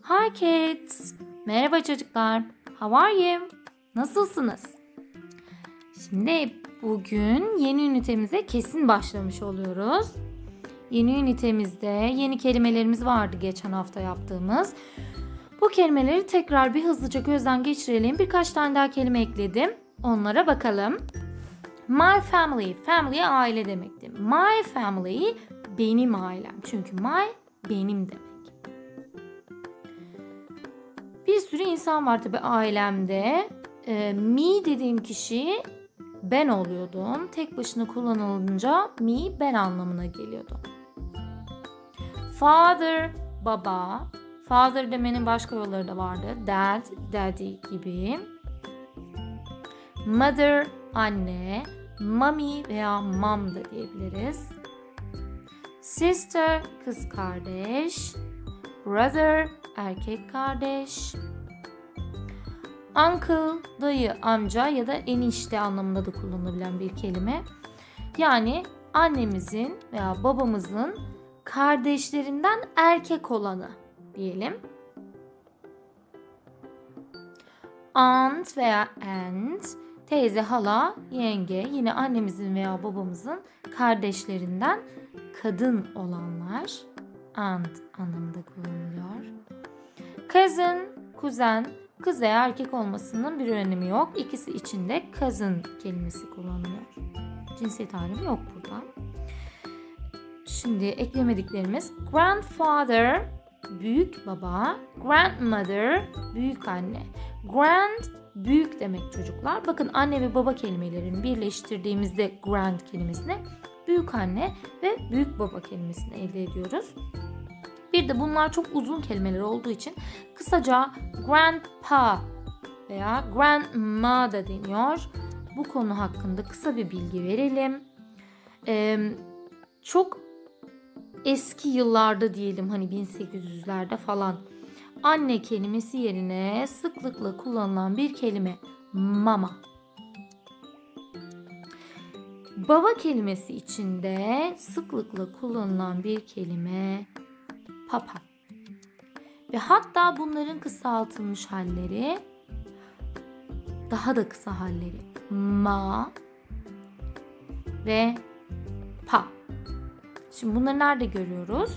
Hi kids. Merhaba çocuklar. How are you? Nasılsınız? Şimdi bugün yeni ünitemize kesin başlamış oluyoruz. Yeni ünitemizde yeni kelimelerimiz vardı geçen hafta yaptığımız. Bu kelimeleri tekrar bir hızlıca gözden geçirelim. Birkaç tane daha kelime ekledim. Onlara bakalım. My family. Family aile demekti. My family benim ailem. Çünkü my benim demek. Bir sürü insan var tabii ailemde. Me dediğim kişi ben oluyordum. Tek başına kullanılınca me ben anlamına geliyordu. Father baba. Father demenin başka yolları da vardı. Dad, daddy gibi. Mother anne. Mommy veya mom da diyebiliriz. Sister kız kardeş. Brother erkek kardeş. Uncle dayı, amca ya da enişte anlamında da kullanılabilen bir kelime. Yani annemizin veya babamızın kardeşlerinden erkek olanı diyelim. Aunt veya aunt, teyze, hala, yenge, yine annemizin veya babamızın kardeşlerinden kadın olanlar aunt anlamında kullanılıyor. Cousin, kuzen, kız veya erkek olmasının bir önemi yok. İkisi için de cousin kelimesi kullanılıyor. Cinsiyet ayrımı yok burada. Şimdi eklemediklerimiz grandfather, büyük baba, grandmother, büyük anne. Grand, büyük demek çocuklar. Bakın anne ve baba kelimelerini birleştirdiğimizde grand kelimesini büyük anne ve büyük baba kelimesini elde ediyoruz. Bir de bunlar çok uzun kelimeler olduğu için kısaca grandpa veya grandma da deniyor. Bu konu hakkında kısa bir bilgi verelim. Çok eski yıllarda diyelim, hani 1800'lerde falan, anne kelimesi yerine sıklıkla kullanılan bir kelime mama. Baba kelimesi içinde sıklıkla kullanılan bir kelime papa. Ve hatta bunların kısaltılmış halleri, daha da kısa halleri ma ve pa. Şimdi bunları nerede görüyoruz?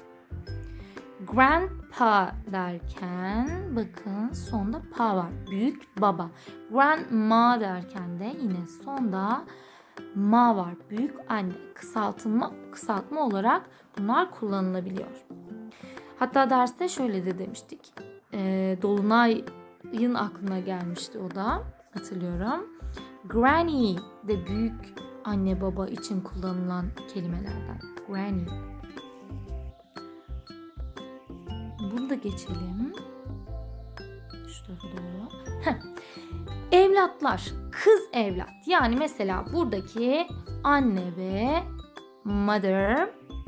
Grandpa derken bakın sonda pa var. Büyük baba. Grandma derken de yine sonda ma var. Büyük anne. Kısaltma olarak bunlar kullanılabiliyor. Hatta derste şöyle de demiştik. Dolunay'ın aklına gelmişti o da. Hatırlıyorum. Granny de büyük anne baba için kullanılan kelimelerden. Granny. Bunu da geçelim. Şu tarafa doğru. Evlatlar. Kız evlat. Yani mesela buradaki anne ve mother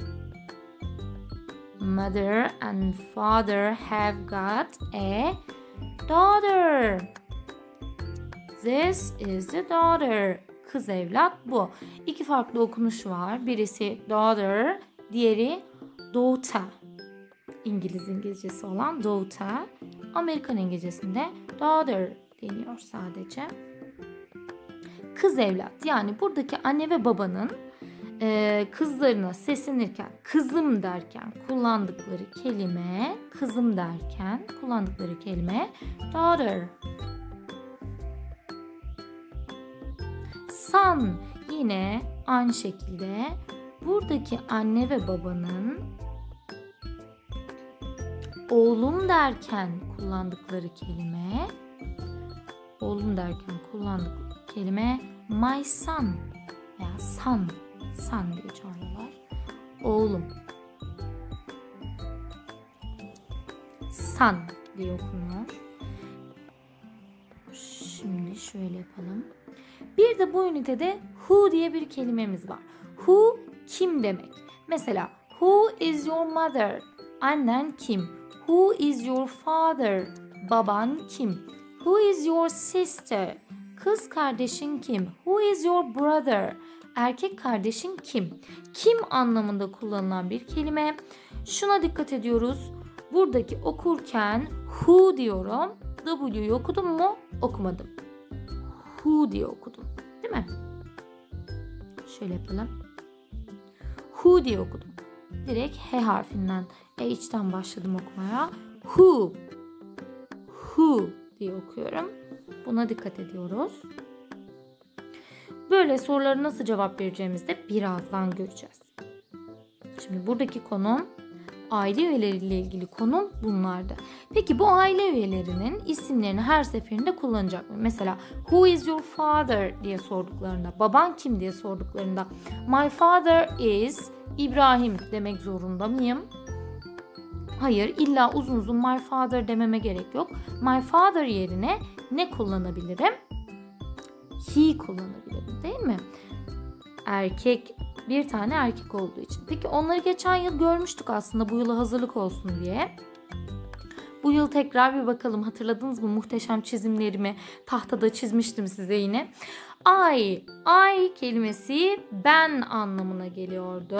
and father have got a daughter. This is the daughter. Kız evlat bu. İki farklı okunuş var. Birisi daughter, diğeri daughter. İngilizcesi olan daughter. Amerikan İngilizcesinde daughter deniyor sadece. Kız evlat. Yani buradaki anne ve babanın kızlarına seslenirken, kızım derken kullandıkları kelime, daughter. Son, yine aynı şekilde buradaki anne ve babanın oğlum derken kullandıkları kelime, my son veya son diye çağırıyorlar. Oğlum. Son diye okunuyor. Şimdi şöyle yapalım. Bir de bu ünitede who diye bir kelimemiz var. Who kim demek. Mesela who is your mother? Annen kim? Who is your father? Baban kim? Who is your sister? Kız kardeşin kim? Who is your brother? Erkek kardeşin kim? Kim anlamında kullanılan bir kelime. Şuna dikkat ediyoruz. buradaki okurken who diyorum. W'yu okudum mu? Okumadım. Who diye okudum. Değil mi? Şöyle yapalım. Who diye okudum. Direkt H harfinden, H'ten başladım okumaya. Who. Who diye okuyorum. Buna dikkat ediyoruz. Böyle sorulara nasıl cevap vereceğimizi de birazdan göreceğiz. Şimdi buradaki konum, aile üyeleriyle ilgili konum bunlardı. Peki bu aile üyelerinin isimlerini her seferinde kullanacak mı? Mesela who is your father diye sorduklarında, baban kim diye sorduklarında my father is İbrahim demek zorunda mıyım? Hayır, illa uzun uzun my father dememe gerek yok. My father yerine ne kullanabilirim? He kullanabilirim, değil mi? Erkek, bir tane erkek olduğu için. Peki onları geçen yıl görmüştük aslında, bu yıla hazırlık olsun diye. Bu yıl tekrar bir bakalım, hatırladınız mı muhteşem çizimlerimi? Tahtada çizmiştim size yine. I kelimesi ben anlamına geliyordu.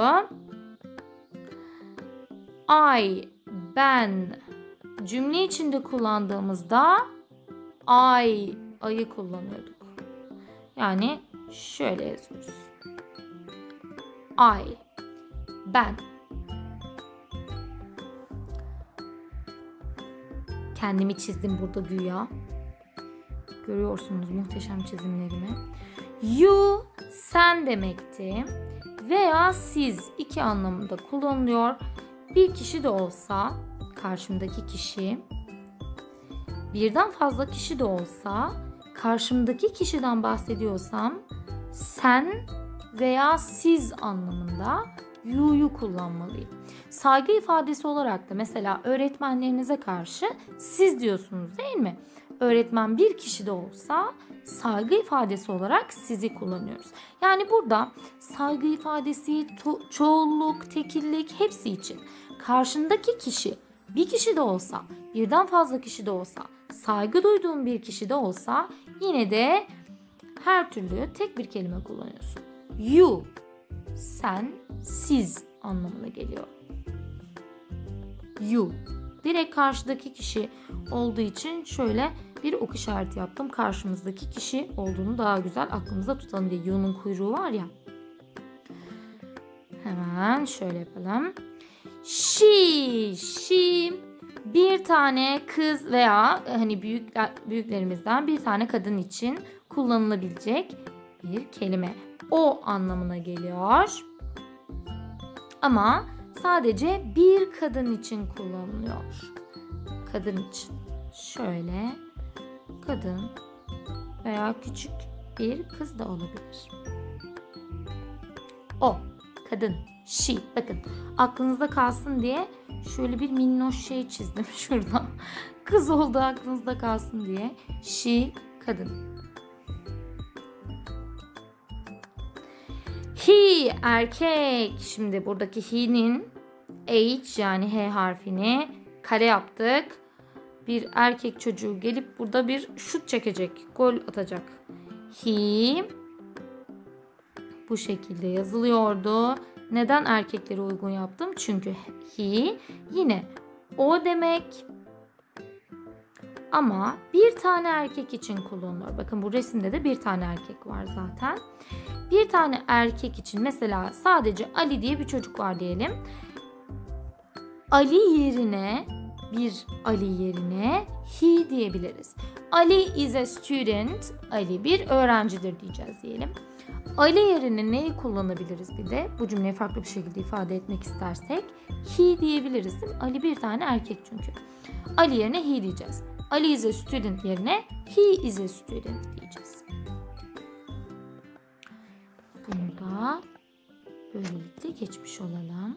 Ben cümle içinde kullandığımızda I'ı kullanıyorduk. Yani şöyle yazıyoruz. Ben. Kendimi çizdim burada güya. Görüyorsunuz muhteşem çizimlerimi. You, sen demekti. Veya siz iki anlamında kullanılıyor. Bir kişi de olsa, karşımdaki kişi, birden fazla kişi de olsa, karşımdaki kişiden bahsediyorsam sen veya siz anlamında you'yu kullanmalıyım. Saygı ifadesi olarak da mesela öğretmenlerinize karşı siz diyorsunuz, değil mi? Öğretmen bir kişi de olsa saygı ifadesi olarak sizi kullanıyoruz. Yani burada saygı ifadesi, çoğulluk, tekillik hepsi için. Karşındaki kişi bir kişi de olsa, birden fazla kişi de olsa, saygı duyduğun bir kişi de olsa yine de her türlü tek bir kelime kullanıyorsun. You, sen, siz anlamına geliyor. You. Direkt karşıdaki kişi olduğu için şöyle bir ok işareti yaptım. Karşımızdaki kişi olduğunu daha güzel aklımızda tutalım diye. You'nun kuyruğu var ya. Hemen şöyle yapalım. She bir tane kız veya hani büyüklerimizden bir tane kadın için kullanılabilecek bir kelime. O anlamına geliyor. Ama sadece bir kadın için kullanılıyor. Kadın için. Şöyle kadın veya küçük bir kız da olabilir. O, kadın, she. Bakın aklınızda kalsın diye şöyle bir minnoş şey çizdim şurada. Kız oldu aklınızda kalsın diye. She, kadın. He, erkek. Şimdi buradaki he'nin H yani H harfini kare yaptık. Bir erkek çocuğu gelip burada bir şut çekecek, gol atacak. He bu şekilde yazılıyordu. Neden erkeklere uygun yaptım? Çünkü he yine o demek. Ama bir tane erkek için kullanılıyor. Bakın bu resimde de bir tane erkek var zaten. Bir tane erkek için mesela sadece Ali diye bir çocuk var diyelim. Ali yerine he diyebiliriz. Ali is a student. Ali bir öğrencidir diyeceğiz diyelim. Ali yerine neyi kullanabiliriz bir de? Bu cümleyi farklı bir şekilde ifade etmek istersek he diyebiliriz değil mi? Ali bir tane erkek çünkü. Ali yerine he diyeceğiz. Ali is a student yerine he is a student diyeceğiz. Bunu da böylelikle geçmiş olalım.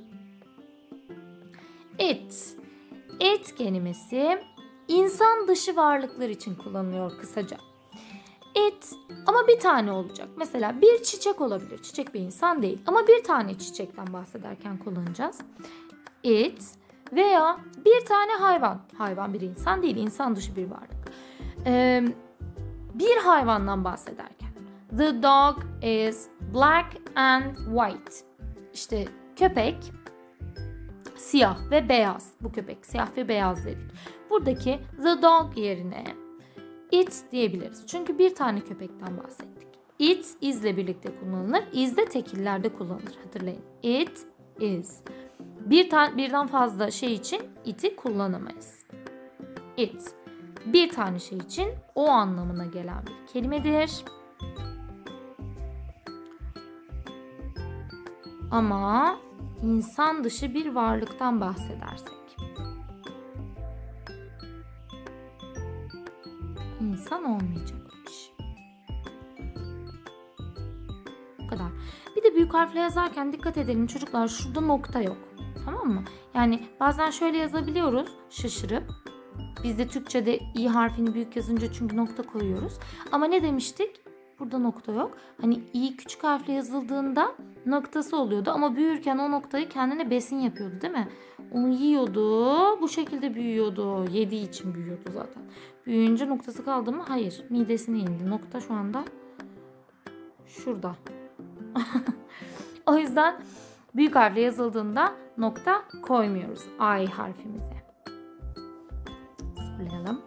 It kelimesi insan dışı varlıklar için kullanılıyor kısaca. It ama bir tane olacak. Mesela bir çiçek olabilir. Çiçek bir insan değil ama bir tane çiçekten bahsederken kullanacağız. It veya bir tane hayvan. Hayvan bir insan değil, insan dışı bir varlık. Bir hayvandan bahsederken. The dog is black and white. İşte köpek Siyah ve beyaz. Bu köpek siyah ve beyaz dedik. Buradaki the dog yerine it diyebiliriz. Çünkü bir tane köpekten bahsettik. It is'le birlikte kullanılır. Is de tekillerde kullanılır. Hatırlayın. It is. Birden fazla şey için it'i kullanamayız. It. Bir tane şey için o anlamına gelen bir kelimedir. Ama insan dışı bir varlıktan bahsedersek, insan olmayacakmış. Bu kadar. Bir de büyük harfle yazarken dikkat edelim çocuklar, şurada nokta yok. Tamam mı? Yani bazen şöyle yazabiliyoruz şaşırıp. Biz de Türkçe'de i harfini büyük yazınca çünkü nokta koyuyoruz. Ama ne demiştik? Burada nokta yok. Hani i küçük harfle yazıldığında noktası oluyordu ama büyürken o noktayı kendine besin yapıyordu değil mi? Onu yiyordu. Bu şekilde büyüyordu. Yediği için büyüyordu zaten. Büyüyünce noktası kaldı mı? Hayır. Midesine indi. Nokta şu anda şurada. O yüzden büyük harfle yazıldığında nokta koymuyoruz I harfimize. Sıfırlayalım.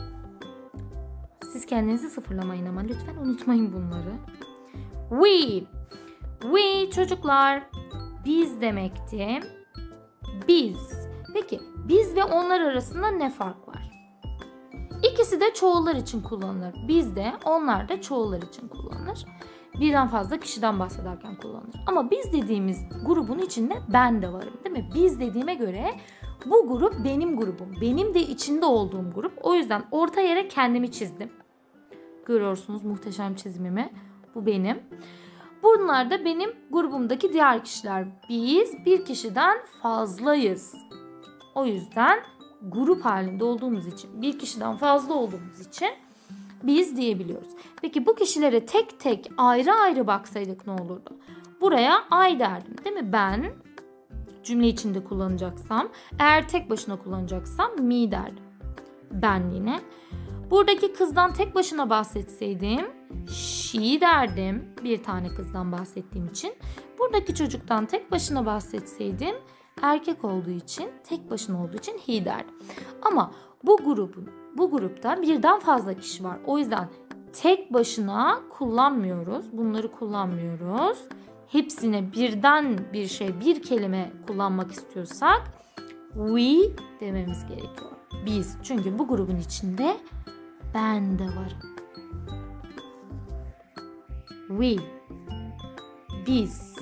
Siz kendinizi sıfırlamayın ama lütfen unutmayın bunları. We. We çocuklar biz demekti. Biz. Peki biz ve onlar arasında ne fark var? İkisi de çoğullar için kullanılır. Biz de onlar da çoğullar için kullanılır. Birden fazla kişiden bahsederken kullanılır. Ama biz dediğimiz grubun içinde ben de varım değil mi? Biz dediğime göre bu grup benim grubum. Benim de içinde olduğum grup. O yüzden orta yere kendimi çizdim. Görüyorsunuz muhteşem çizimimi. Bu benim. Bunlar da benim grubumdaki diğer kişiler. Biz bir kişiden fazlayız. O yüzden grup halinde olduğumuz için, bir kişiden fazla olduğumuz için biz diyebiliyoruz. Peki bu kişilere tek tek ayrı ayrı baksaydık ne olurdu? Buraya I derdim değil mi? Ben cümle içinde kullanacaksam, eğer tek başına kullanacaksam me derdim. Ben yine. Buradaki kızdan tek başına bahsetseydim she derdim. Bir tane kızdan bahsettiğim için. Buradaki çocuktan tek başına bahsetseydim erkek olduğu için, tek başına olduğu için he derdim. Ama bu grupta birden fazla kişi var. O yüzden tek başına kullanmıyoruz. Bunları kullanmıyoruz. Hepsine birden bir şey, bir kelime kullanmak istiyorsak we dememiz gerekiyor. Biz. Çünkü bu grubun içinde ben de varım. We. Biz.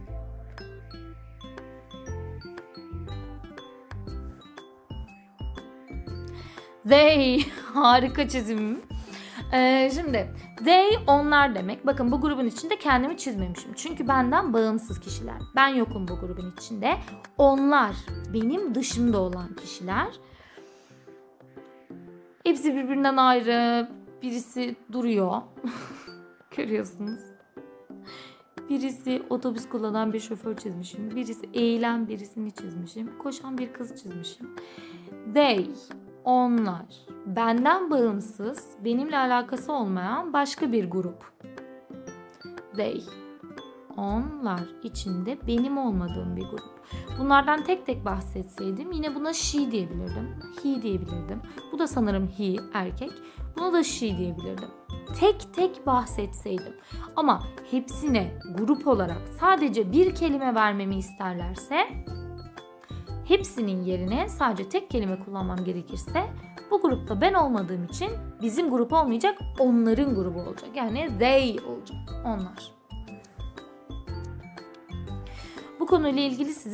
They. Harika çizimim. Şimdi they onlar demek. Bakın bu grubun içinde kendimi çizmemişim. Çünkü benden bağımsız kişiler. Ben yokum bu grubun içinde. Onlar benim dışımda olan kişiler. Hepsi birbirinden ayrı. Birisi duruyor. Görüyorsunuz. Birisi otobüs kullanan bir şoför çizmişim. Birisi eğilen birisini çizmişim. Koşan bir kız çizmişim. They, onlar, benden bağımsız, benimle alakası olmayan başka bir grup. They, onlar içinde benim olmadığım bir grup. Bunlardan tek tek bahsetseydim yine buna she diyebilirdim. He diyebilirdim. Bu da sanırım he, erkek. Buna da she diyebilirdim. Tek tek bahsetseydim. Ama hepsine grup olarak sadece bir kelime vermemi isterlerse hepsinin yerine sadece tek kelime kullanmam gerekirse bu grupta ben olmadığım için bizim grup olmayacak, onların grubu olacak. Yani they olacak. Onlar. Bu konuyla ilgili size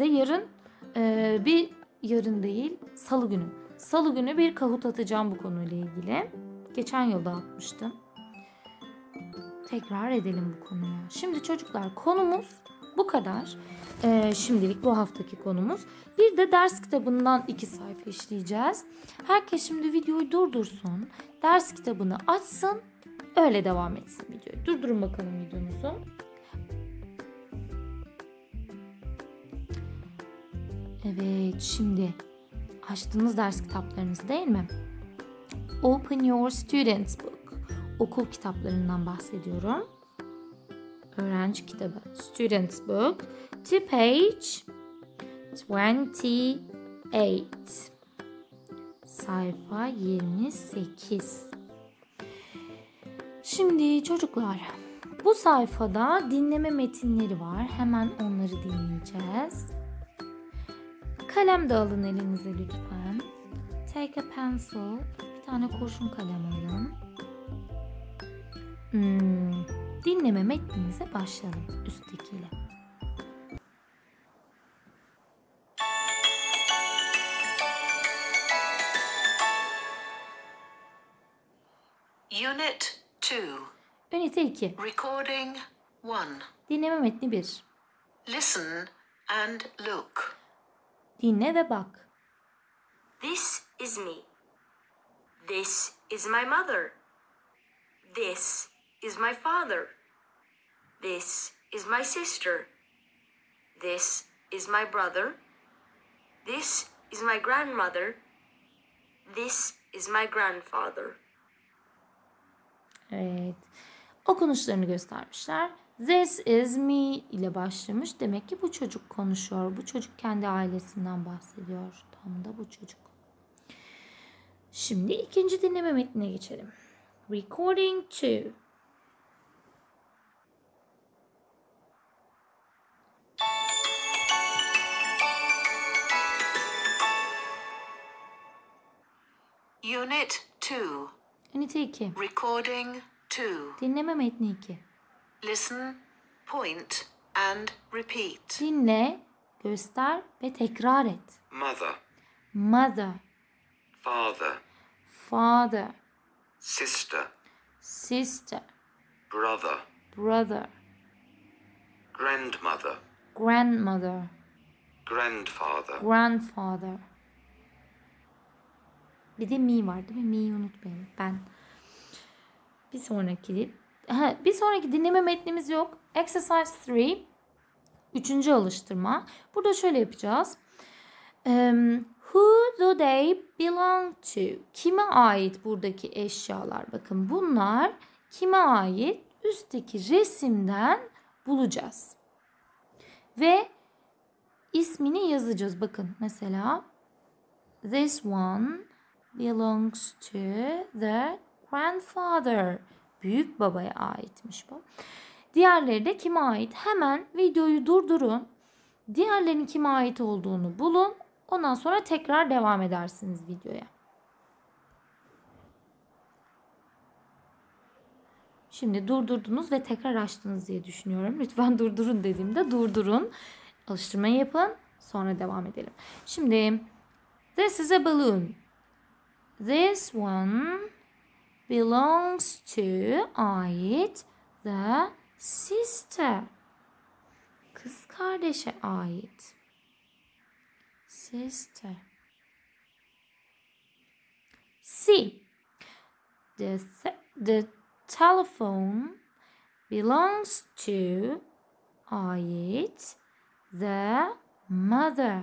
Salı günü. Salı günü bir Kahoot atacağım bu konuyla ilgili. Geçen yılda atmıştım. Tekrar edelim bu konuyu. Şimdi çocuklar konumuz bu kadar. Şimdilik bu haftaki konumuz. Bir de ders kitabından 2 sayfa işleyeceğiz. Herkes şimdi videoyu durdursun. Ders kitabını açsın. Öyle devam etsin videoyu. Durdurun bakalım videomuzu. Evet, şimdi açtınız ders kitaplarınızı değil mi? Open your student's book. Okul kitaplarından bahsediyorum. Öğrenci kitabı. Student's book. To page 28. Sayfa 28. Şimdi çocuklar, bu sayfada dinleme metinleri var. Hemen onları dinleyeceğiz. Kalem de alın elinize lütfen. Take a pencil. Bir tane kurşun kalem alın. Dinleme metnimize başlayalım üsttekiyle. Unit 2. Ünite 2. Recording 1. Dinleme metni 1. Listen and look. Dinle ve bak. This is me. This is my mother. This is my father. This is my sister. This is my brother. This is my grandmother. This is my grandfather. Evet. Okunuşlarını göstermişler. This is me ile başlamış. Demek ki bu çocuk konuşuyor. Bu çocuk kendi ailesinden bahsediyor. Tam da bu çocuk. Şimdi ikinci dinleme metnine geçelim. Recording 2. Unit 2. Ünite 2. Recording 2. Dinleme metni 2. Listen, point and repeat. Dinle, göster ve tekrar et. Mother, Mother, father, father, sister, sister, brother, brother, grandmother, grandmother, grandfather. grandfather. Bir de me var değil mi? Me'yi unutmayın. Ben. Bir sonraki dinleme metnimiz yok. Exercise 3. Üçüncü alıştırma. Burada şöyle yapacağız. Who do they belong to? Kime ait buradaki eşyalar? Bakın bunlar kime ait? Üstteki resimden bulacağız. Ve ismini yazacağız. Bakın mesela this one belongs to the grandfather. Büyük babaya aitmiş bu. Diğerleri de kime ait? Hemen videoyu durdurun. Diğerlerinin kime ait olduğunu bulun. Ondan sonra tekrar devam edersiniz videoya. Şimdi durdurdunuz ve tekrar açtınız diye düşünüyorum. Lütfen durdurun dediğimde durdurun. Alıştırmayı yapın. Sonra devam edelim. Şimdi this is a balloon. This one belongs to ait the sister. Kız kardeşe ait. Sister. C. The telephone belongs to ait the mother.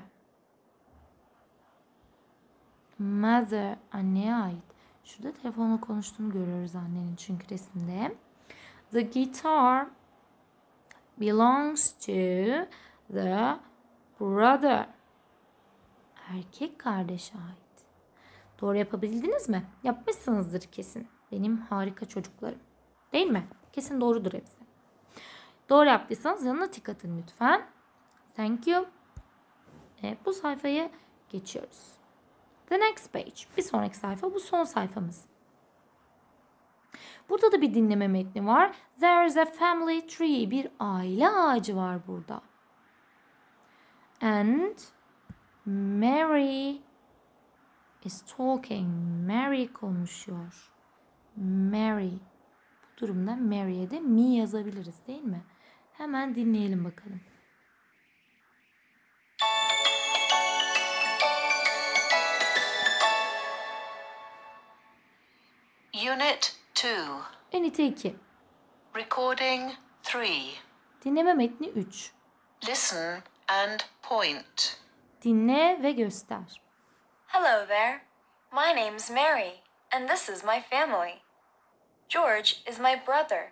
Mother, anneye ait. Şurada telefonla konuştuğunu görüyoruz annenin çünkü resimde. The guitar belongs to the brother. Erkek kardeşe ait. Doğru yapabildiniz mi? Yapmışsınızdır kesin. Benim harika çocuklarım. Değil mi? Kesin doğrudur hepsi. Doğru yaptıysanız yanına tik atın lütfen. Thank you. Bu sayfayı geçiyoruz. The next page. Bir sonraki sayfa. Bu son sayfamız. Burada da bir dinleme metni var. There is a family tree. Bir aile ağacı var burada. And Mary is talking. Mary konuşuyor. Mary. Bu durumda Mary'e de me yazabiliriz değil mi? Hemen dinleyelim bakalım. Unit 2. Ünite 2. Recording 3. Dinleme metni 3. Listen and point. Dinle ve göster. Hello there. My name's Mary, and this is my family. George is my brother.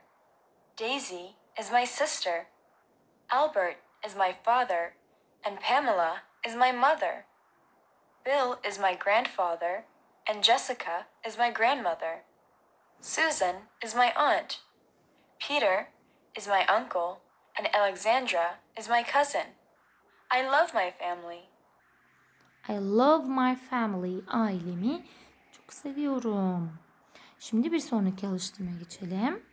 Daisy is my sister. Albert is my father, and Pamela is my mother. Bill is my grandfather, and Jessica is my grandmother. Susan is my aunt. Peter is my uncle, and Alexandra is my cousin. I love my family. I love my family. Ailemi çok seviyorum. Şimdi bir sonraki alıştırmaya geçelim.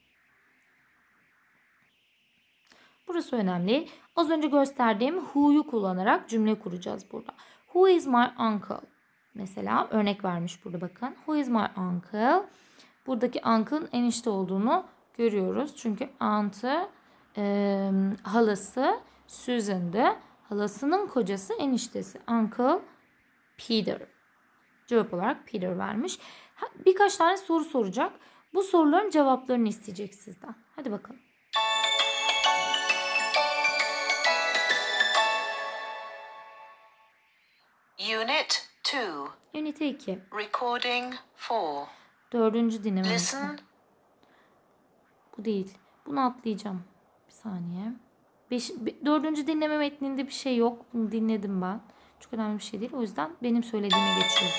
Burası önemli. Az önce gösterdiğim who'yu kullanarak cümle kuracağız burada. Who is my uncle? Mesela örnek vermiş burada bakın. Who is my uncle? Buradaki uncle'ın enişte olduğunu görüyoruz. Çünkü aunt'ı halası Susan'dı. Halasının kocası eniştesi. Uncle Peter. Cevap olarak Peter vermiş. Birkaç tane soru soracak. Bu soruların cevaplarını isteyecek sizden. Hadi bakalım. Unit 2. Ünite 2. Recording 4. 4. dinleme. Listen. Bu değil. Bunu atlayacağım. Bir saniye. 4. dinleme metninde bir şey yok. Bunu dinledim ben. Çok önemli bir şey değil. O yüzden benim söylediğime geçiyorum.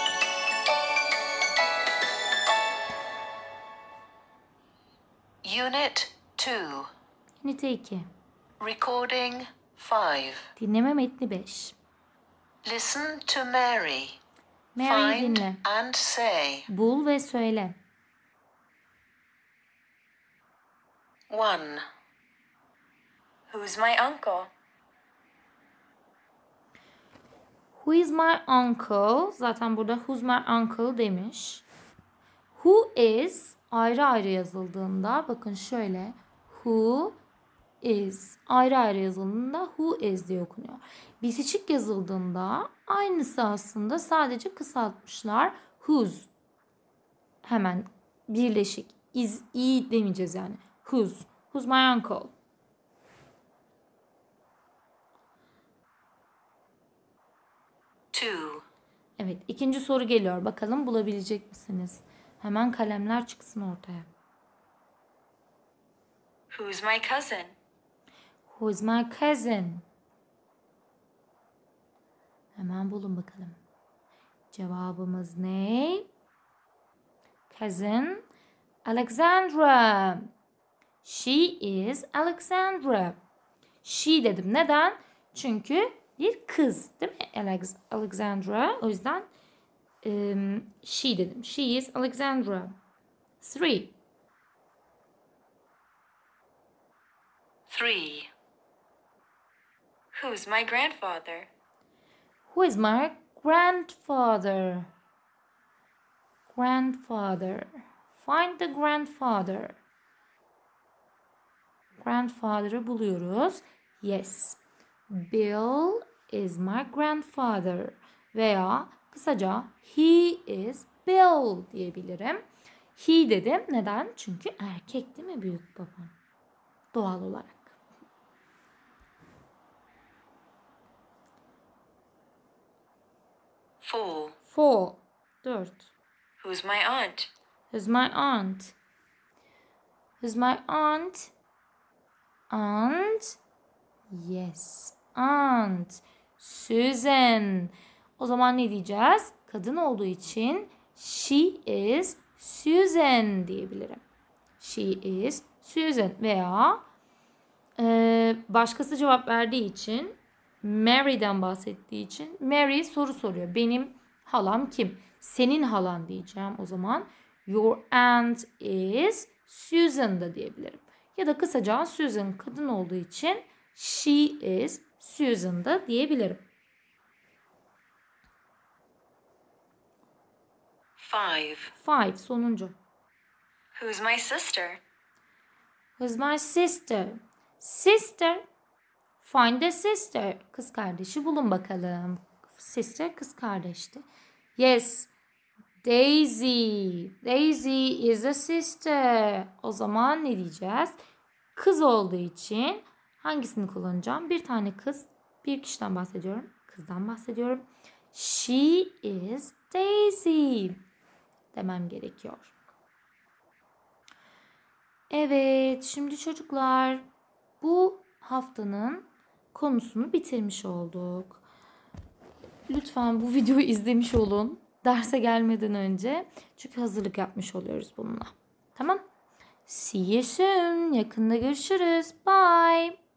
Unit 2. Ünite 2. Recording 5. Dinleme metni 5. Listen to Mary. Mary'i Find dinle. and say. Bul ve söyle. 1. Who's my uncle? Who is my uncle? Zaten burada who's my uncle demiş. Who is ayrı ayrı yazıldığında bakın şöyle. Who is ayrı ayrı yazıldığında who is diye okunuyor. Bitişik yazıldığında aynısı aslında sadece kısaltmışlar. Whose. Hemen birleşik. Is, i demeyeceğiz yani. Whose. Who's my uncle? Two. Evet, ikinci soru geliyor. Bakalım bulabilecek misiniz? Hemen kalemler çıksın ortaya. Who's my cousin? Who's my cousin? Hemen bulun bakalım. Cevabımız ne? Cousin Alexandra. She is Alexandra. She dedim. Neden? Çünkü bir kız değil mi? Alexandra. O yüzden she dedim. She is Alexandra. 3. 3. Who's my grandfather? Who is my grandfather? Grandfather. Find the grandfather. Grandfather'ı buluyoruz. Yes. Bill is my grandfather. Veya kısaca he is Bill diyebilirim. He dedim. Neden? Çünkü erkek değil mi büyük babam? Doğal olarak. 4. 4. Who's my aunt? Who's my aunt? Who's my aunt? Aunt? Yes. Aunt. Susan. O zaman ne diyeceğiz? Kadın olduğu için she is Susan diyebilirim. She is Susan. Veya başkası cevap verdiği için Mary'den bahsettiği için Mary soru soruyor. Benim halam kim? Senin halan diyeceğim o zaman. Your aunt is Susan da diyebilirim. Ya da kısaca Susan kadın olduğu için she is Susan da diyebilirim. 5. 5 sonuncu. Who's my sister? Who's my sister? Sister. Find a sister. Kız kardeşi bulun bakalım. Sister kız kardeşti. Yes. Daisy. Daisy is a sister. O zaman ne diyeceğiz? Kız olduğu için hangisini kullanacağım? Bir tane kız. Bir kişiden bahsediyorum. Kızdan bahsediyorum. She is Daisy demem gerekiyor. Evet, şimdi çocuklar bu haftanın konusunu bitirmiş olduk. Lütfen bu videoyu izlemiş olun. Derse gelmeden önce. Çünkü hazırlık yapmış oluyoruz bununla. Tamam? See you soon. Yakında görüşürüz. Bye.